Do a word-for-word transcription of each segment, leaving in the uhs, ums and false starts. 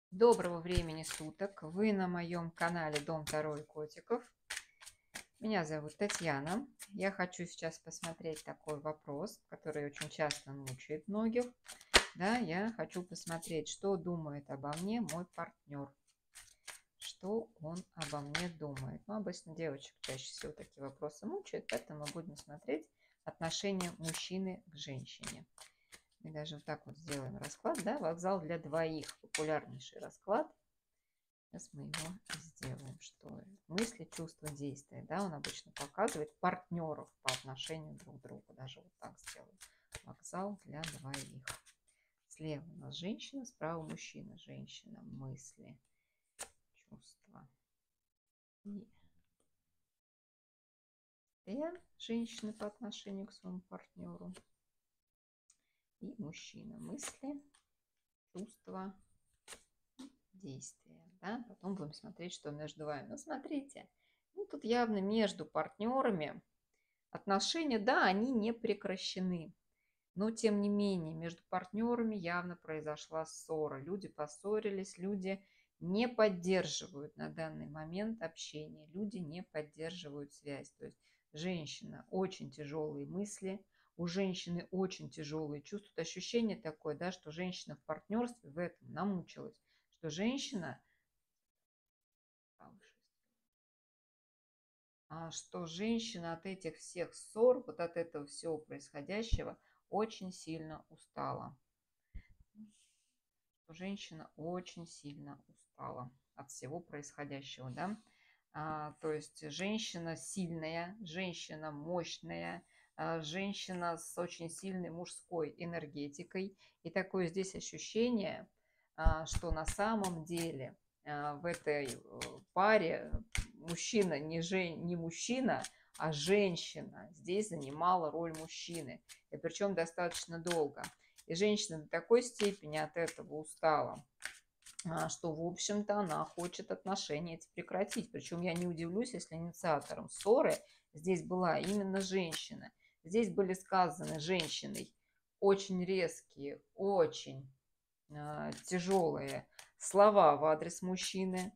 Доброго времени суток! Вы на моем канале Дом Таро и Котиков. Меня зовут Татьяна. Я хочу сейчас посмотреть такой вопрос, который очень часто мучает многих. Да, я хочу посмотреть, что думает обо мне мой партнер. Что он обо мне думает. Ну, обычно девочек чаще всего такие вопросы мучают, поэтому мы будем смотреть отношение мужчины к женщине. Мы даже вот так вот сделаем расклад, да, вокзал для двоих, популярнейший расклад. Сейчас мы его сделаем, что мысли, чувства, действия, да, он обычно показывает партнеров по отношению друг к другу, даже вот так сделаем. Вокзал для двоих. Слева у нас женщина, справа мужчина, женщина, мысли, чувства. И я женщина по отношению к своему партнеру. И мужчина, мысли, чувства, действия. Да? Потом будем смотреть, что между вами. Ну, смотрите, ну, тут явно между партнерами отношения, да, они не прекращены. Но, тем не менее, между партнерами явно произошла ссора. Люди поссорились, люди не поддерживают на данный момент общение, люди не поддерживают связь. То есть женщина, очень тяжелые мысли, у женщины очень тяжелые чувства. Тут ощущение такое, да, что женщина в партнерстве в этом намучилась, что женщина, что женщина от этих всех ссор, вот от этого всего происходящего очень сильно устала. Женщина очень сильно устала от всего происходящего, да. А, то есть женщина сильная, женщина мощная, а, женщина с очень сильной мужской энергетикой. И такое здесь ощущение, а, что на самом деле а, в этой паре мужчина не, жен... не мужчина, а женщина здесь занимала роль мужчины. И причем достаточно долго. И женщина до такой степени от этого устала, что, в общем-то, она хочет отношения эти прекратить. Причем я не удивлюсь, если инициатором ссоры здесь была именно женщина. Здесь были сказаны женщиной очень резкие, очень э, тяжелые слова в адрес мужчины.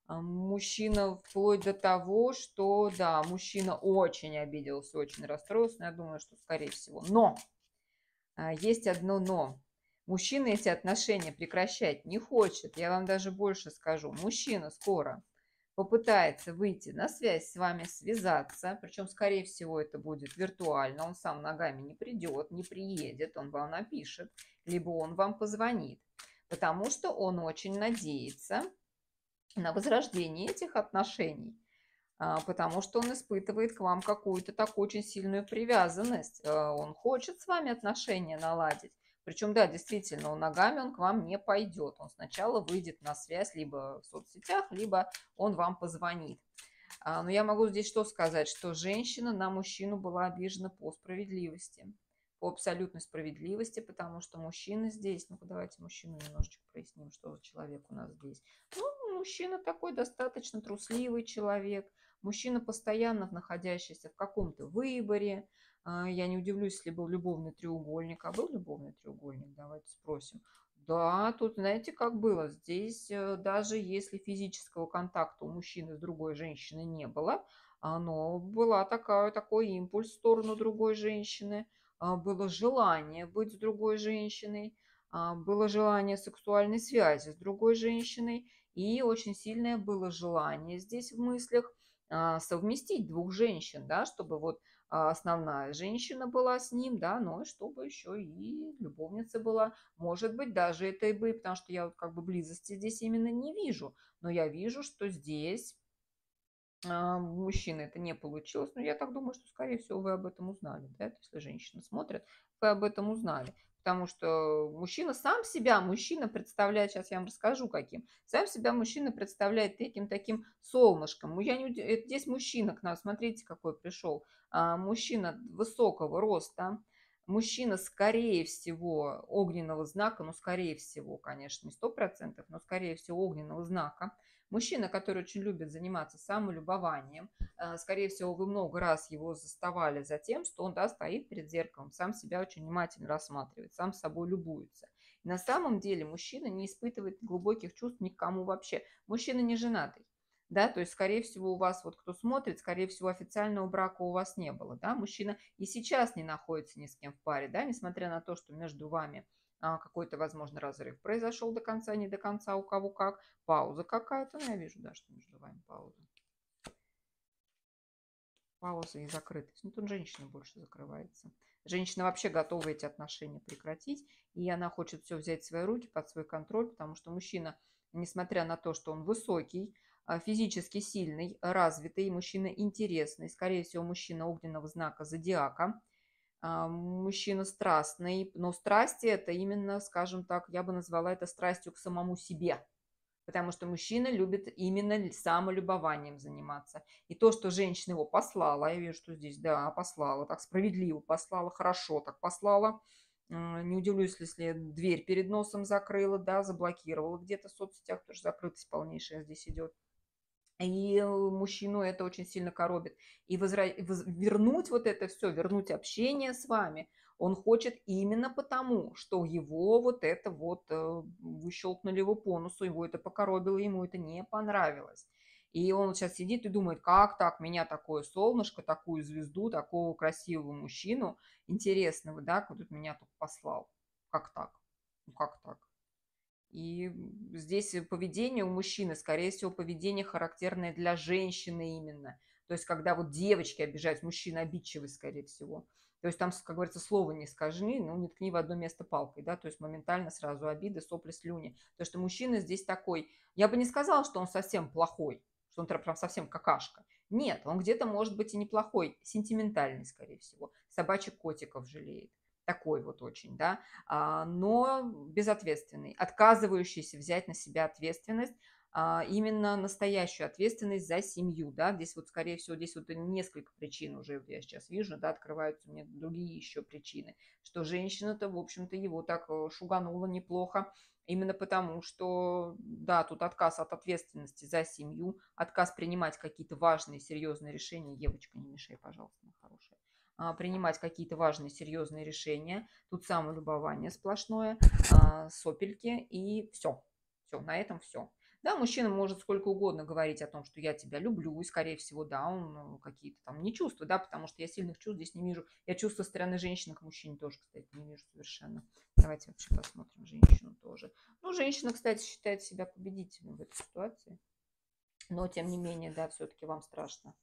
Мужчина вплоть до того, что, да, мужчина очень обиделся, очень расстроился, но я думаю, что скорее всего. Но есть одно но. Мужчина эти отношения прекращать не хочет. Я вам даже больше скажу. Мужчина скоро попытается выйти на связь с вами, связаться. Причем, скорее всего, это будет виртуально. Он сам ногами не придет, не приедет. Он вам напишет, либо он вам позвонит. Потому что он очень надеется на возрождение этих отношений. Потому что он испытывает к вам какую-то такую очень сильную привязанность. Он хочет с вами отношения наладить. Причем, да, действительно, он ногами он к вам не пойдет. Он сначала выйдет на связь либо в соцсетях, либо он вам позвонит. Но я могу здесь что сказать, что женщина на мужчину была обижена по справедливости. По абсолютной справедливости, потому что мужчина здесь, ну-ка давайте мужчину немножечко проясним, что за человек у нас здесь. Ну, мужчина такой достаточно трусливый человек, мужчина, постоянно находящийся в каком-то выборе. Я не удивлюсь, если был любовный треугольник. А был любовный треугольник? Давайте спросим. Да, тут знаете, как было. Здесь даже если физического контакта у мужчины с другой женщиной не было, но была такая, такой импульс в сторону другой женщины, было желание быть с другой женщиной, было желание сексуальной связи с другой женщиной, и очень сильное было желание здесь в мыслях совместить двух женщин, да, чтобы вот основная женщина была с ним, да, но чтобы еще и любовница была. Может быть, даже это и бы, потому что я вот как бы близости здесь именно не вижу, но я вижу, что здесь у мужчины это не получилось. Но я так думаю, что, скорее всего, вы об этом узнали, да, если женщина смотрит, вы об этом узнали. Потому что мужчина сам себя, мужчина представляет, сейчас я вам расскажу каким, сам себя мужчина представляет таким таким солнышком. Я не, здесь мужчина к нам, смотрите, какой пришел. А, мужчина высокого роста, мужчина, скорее всего, огненного знака, ну, скорее всего, конечно, не сто процентов, но, скорее всего, огненного знака. Мужчина, который очень любит заниматься самолюбованием, скорее всего, вы много раз его заставали за тем, что он, да, стоит перед зеркалом, сам себя очень внимательно рассматривает, сам собой любуется. И на самом деле мужчина не испытывает глубоких чувств никому вообще. Мужчина не женатый. Да, то есть, скорее всего, у вас, вот кто смотрит, скорее всего, официального брака у вас не было, да, мужчина и сейчас не находится ни с кем в паре, да, несмотря на то, что между вами а, какой-то, возможно, разрыв произошел до конца, не до конца, у кого как, пауза какая-то, ну, я вижу, да, что между вами пауза. Пауза и закрытость. Ну, тут женщина больше закрывается. Женщина вообще готова эти отношения прекратить, и она хочет все взять в свои руки, под свой контроль, потому что мужчина, несмотря на то, что он высокий, физически сильный, развитый, мужчина интересный, скорее всего, мужчина огненного знака зодиака, мужчина страстный, но страсти это именно, скажем так, я бы назвала это страстью к самому себе. Потому что мужчина любит именно самолюбованием заниматься. И то, что женщина его послала, я вижу, что здесь, да, послала, так справедливо послала, хорошо так послала. Не удивлюсь, если дверь перед носом закрыла, да, заблокировала где-то в соцсетях, потому что закрытость полнейшая здесь идет. И мужчину это очень сильно коробит. И возра... вернуть вот это все, вернуть общение с вами, он хочет именно потому, что его вот это вот, вы щелкнули его по носу, его это покоробило, ему это не понравилось. И он сейчас сидит и думает, как так, меня такое солнышко, такую звезду, такого красивого мужчину, интересного, да, кто тут меня тут послал. Как так? Ну как так? И здесь поведение у мужчины, скорее всего, поведение характерное для женщины именно. То есть, когда вот девочки обижаются, мужчина обидчивый, скорее всего. То есть, там, как говорится, слова не скажи, ну, не ткни в одно место палкой, да, то есть, моментально сразу обиды, сопли, слюни. Потому что мужчина здесь такой, я бы не сказала, что он совсем плохой, что он прям совсем какашка. Нет, он где-то может быть и неплохой, сентиментальный, скорее всего. Собачек, котиков жалеет. Такой вот очень, да, но безответственный, отказывающийся взять на себя ответственность, именно настоящую ответственность за семью, да, здесь вот, скорее всего, здесь вот несколько причин уже я сейчас вижу, да, открываются мне другие еще причины, что женщина-то, в общем-то, его так шуганула неплохо, именно потому, что, да, тут отказ от ответственности за семью, отказ принимать какие-то важные, серьезные решения, Евочка, не мешай, пожалуйста, моя хорошая, принимать какие-то важные, серьезные решения. Тут самолюбование сплошное, сопельки и все. Все, на этом все. Да, мужчина может сколько угодно говорить о том, что я тебя люблю, и, скорее всего, да, он какие-то там не чувства, да, потому что я сильных чувств здесь не вижу. Я чувства со стороны женщины к мужчине тоже, кстати, не вижу совершенно. Давайте вообще посмотрим женщину тоже. Ну, женщина, кстати, считает себя победителем в этой ситуации. Но, тем не менее, да, все-таки вам страшно.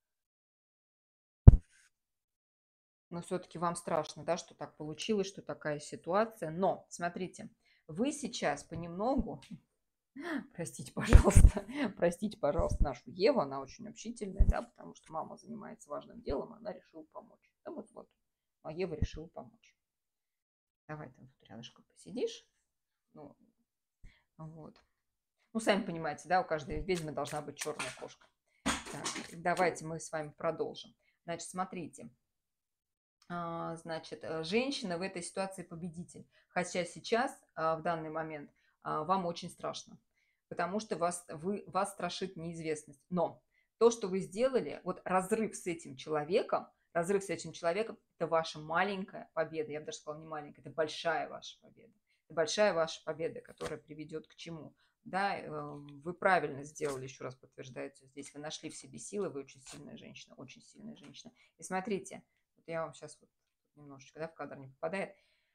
Но все-таки вам страшно, да, что так получилось, что такая ситуация. Но, смотрите, вы сейчас понемногу, простите, пожалуйста, простите, пожалуйста, нашу Еву, она очень общительная, да, потому что мама занимается важным делом, она решила помочь. Да, вот, вот, а Ева решила помочь. Давай ты тут рядышком посидишь. Ну, вот. Ну, сами понимаете, да, у каждой ведьмы должна быть черная кошка. Так, давайте мы с вами продолжим. Значит, смотрите. Значит, женщина в этой ситуации победитель. Хотя сейчас, в данный момент, вам очень страшно, потому что вас, вы, вас страшит неизвестность. Но то, что вы сделали, вот разрыв с этим человеком, разрыв с этим человеком, это ваша маленькая победа. Я бы даже сказала, не маленькая, это большая ваша победа. Это большая ваша победа, которая приведет к чему? Да, вы правильно сделали, еще раз подтверждается здесь. Вы нашли в себе силы, вы очень сильная женщина, очень сильная женщина. И смотрите, я вам сейчас вот немножечко, да, в кадр не попадает.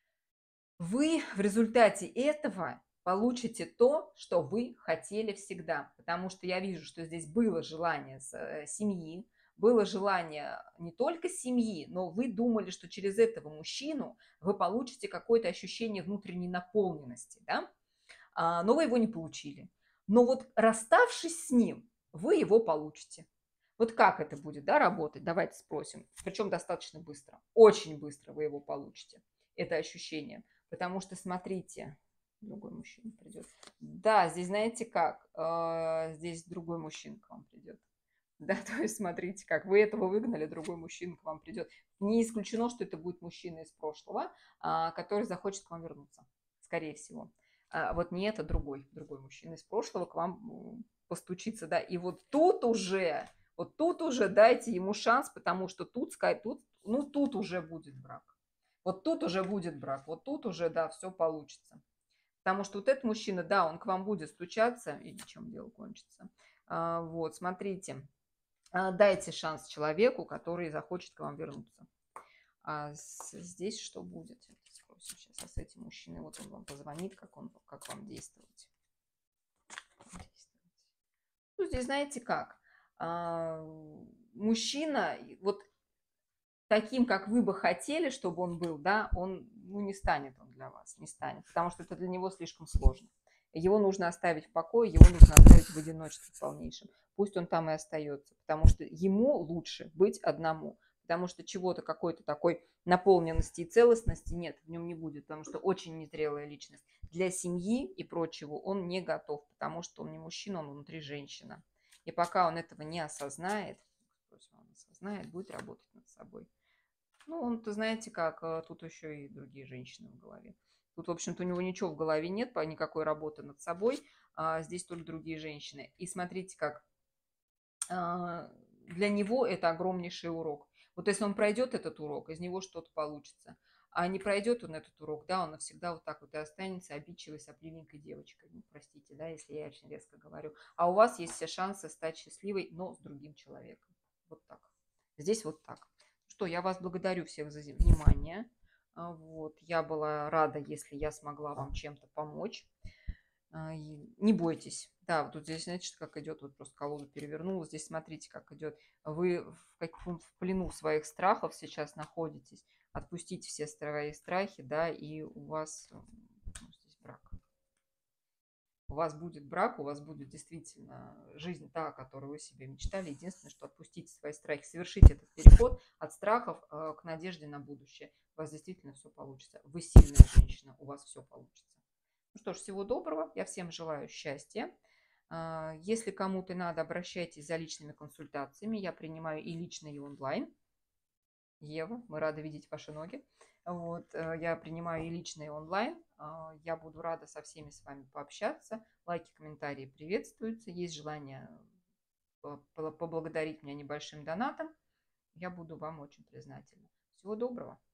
Вы в результате этого получите то, что вы хотели всегда. Потому что я вижу, что здесь было желание семьи, было желание не только семьи, но вы думали, что через этого мужчину вы получите какое-то ощущение внутренней наполненности, да? Но вы его не получили. Но вот расставшись с ним, вы его получите. Вот как это будет, да, работать? Давайте спросим. Причем достаточно быстро. Очень быстро вы его получите. Это ощущение. Потому что, смотрите, другой мужчина придет. Да, здесь знаете как? Здесь другой мужчина к вам придет. Да, то есть смотрите, как вы этого выгнали, другой мужчина к вам придет. Не исключено, что это будет мужчина из прошлого, который захочет к вам вернуться. Скорее всего. Вот не это, другой, другой мужчина из прошлого к вам постучится, да. И вот тут уже... Вот тут уже дайте ему шанс, потому что тут, тут, ну, тут уже будет брак. Вот тут уже будет брак. Вот тут уже, да, все получится. Потому что вот этот мужчина, да, он к вам будет стучаться, и чем дело кончится. А, вот, смотрите, а, дайте шанс человеку, который захочет к вам вернуться. А с, здесь что будет? Спросим сейчас, а с этим мужчиной, вот он вам позвонит, как, он, как вам действовать. действовать. Ну, здесь знаете как? А, мужчина, вот таким, как вы бы хотели, чтобы он был, да, он, ну, не станет он для вас, не станет, потому что это для него слишком сложно. Его нужно оставить в покое, его нужно оставить в одиночестве полнейшем. Пусть он там и остается, потому что ему лучше быть одному, потому что чего-то, какой-то такой наполненности и целостности нет, в нем не будет, потому что очень незрелая личность. Для семьи и прочего он не готов, потому что он не мужчина, он внутри женщина. И пока он этого не осознает, он осознает, будет работать над собой. Ну, он-то, знаете как, тут еще и другие женщины в голове. Тут, в общем-то, у него ничего в голове нет, никакой работы над собой. А здесь только другие женщины. И смотрите как, а, для него это огромнейший урок. Вот если он пройдет этот урок, из него что-то получится. А не пройдет он этот урок, да, он навсегда вот так вот и останется обидчивой, сопливенькой девочкой. Ну, простите, да, если я очень резко говорю. А у вас есть все шансы стать счастливой, но с другим человеком. Вот так. Здесь вот так. Что, я вас благодарю всех за внимание. Вот, я была рада, если я смогла вам чем-то помочь. Не бойтесь. Да, вот тут здесь, знаете, что как идет, вот просто колоду перевернула. Здесь смотрите, как идет. Вы в, каком, в плену своих страхов сейчас находитесь. Отпустите все свои страхи, да, и у вас ну, здесь брак. У вас будет брак, у вас будет действительно жизнь та, которую вы себе мечтали. Единственное, что отпустите свои страхи, совершите этот переход от страхов к надежде на будущее. У вас действительно все получится. Вы сильная женщина, у вас все получится. Ну что ж, всего доброго. Я всем желаю счастья. Если кому-то надо, обращайтесь за личными консультациями. Я принимаю и лично, и онлайн. Ева, мы рады видеть ваши ноги. Вот, я принимаю и лично, и онлайн. Я буду рада со всеми с вами пообщаться. Лайки, комментарии приветствуются. Есть желание поблагодарить меня небольшим донатом. Я буду вам очень признательна. Всего доброго.